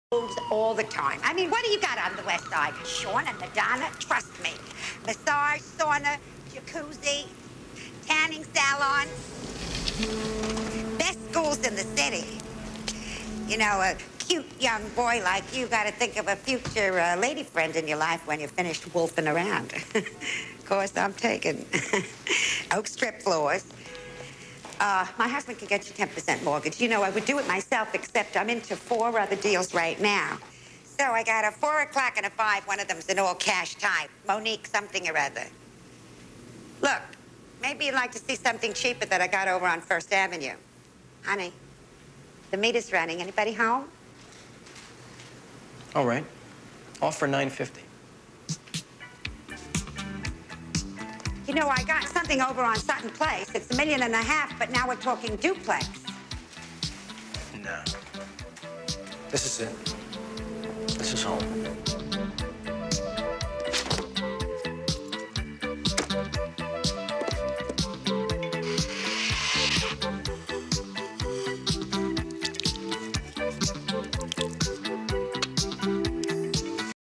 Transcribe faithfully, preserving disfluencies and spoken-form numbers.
all the time. I mean, what do you got on the west side? Sean and Madonna, trust me. Massage, sauna, jacuzzi, tanning salon. Best schools in the city. You know, a cute young boy like you got to think of a future uh, lady friend in your life when you're finished wolfing around. Of course, I'm taken. Oak strip floors. Uh, my husband could get you ten percent mortgage. You know, I would do it myself, except I'm into four other deals right now. So I got a four o'clock and a five. One of them's an all-cash type. Monique something or other. Look, maybe you'd like to see something cheaper that I got over on First Avenue. Honey, the meter's running. Anybody home? All right. Offer nine fifty. You know, I got something over on Sutton Place. It's a million and a half, but now we're talking duplex. No. This is it. This is home.